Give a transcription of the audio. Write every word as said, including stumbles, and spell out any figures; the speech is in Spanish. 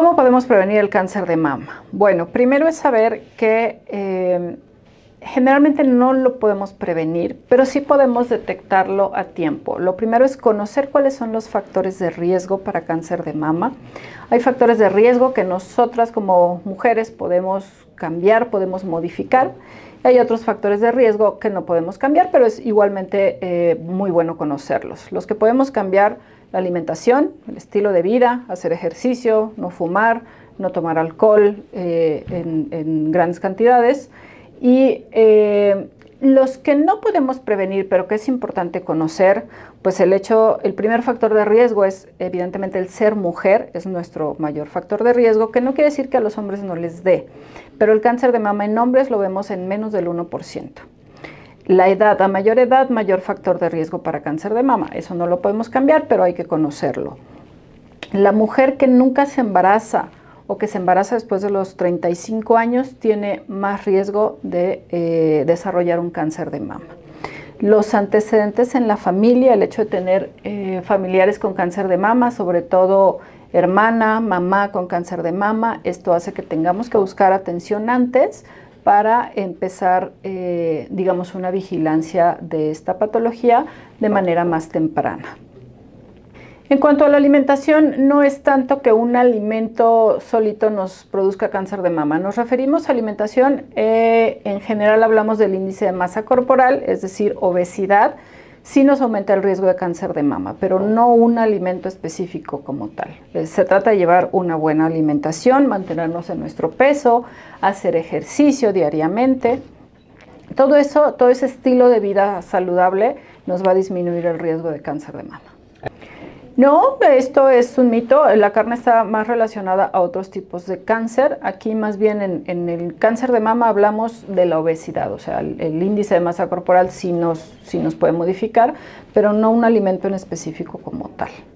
¿Cómo podemos prevenir el cáncer de mama? Bueno, primero es saber que eh, generalmente no lo podemos prevenir, pero sí podemos detectarlo a tiempo. Lo primero es conocer cuáles son los factores de riesgo para cáncer de mama. Hay factores de riesgo que nosotras como mujeres podemos cambiar, podemos modificar. Hay otros factores de riesgo que no podemos cambiar, pero es igualmente eh, muy bueno conocerlos. Los que podemos cambiar: la alimentación, el estilo de vida, hacer ejercicio, no fumar, no tomar alcohol eh, en, en grandes cantidades. Y eh, los que no podemos prevenir, pero que es importante conocer, pues el hecho, el primer factor de riesgo es evidentemente el ser mujer, es nuestro mayor factor de riesgo, que no quiere decir que a los hombres no les dé, pero el cáncer de mama en hombres lo vemos en menos del uno por ciento. La edad, a mayor edad, mayor factor de riesgo para cáncer de mama. Eso no lo podemos cambiar, pero hay que conocerlo. La mujer que nunca se embaraza o que se embaraza después de los treinta y cinco años tiene más riesgo de eh, desarrollar un cáncer de mama. Los antecedentes en la familia, el hecho de tener eh, familiares con cáncer de mama, sobre todo hermana, mamá con cáncer de mama, esto hace que tengamos que buscar atención antes para empezar, eh, digamos, una vigilancia de esta patología de manera más temprana. En cuanto a la alimentación, no es tanto que un alimento solito nos produzca cáncer de mama. Nos referimos a alimentación, eh, en general hablamos del índice de masa corporal, es decir, obesidad, sí nos aumenta el riesgo de cáncer de mama, pero no un alimento específico como tal. Se trata de llevar una buena alimentación, mantenernos en nuestro peso, hacer ejercicio diariamente. Todo eso, todo ese estilo de vida saludable nos va a disminuir el riesgo de cáncer de mama. No, esto es un mito. La carne está más relacionada a otros tipos de cáncer. Aquí más bien en, en el cáncer de mama hablamos de la obesidad, o sea, el, el índice de masa corporal sí nos, sí nos puede modificar, pero no un alimento en específico como tal.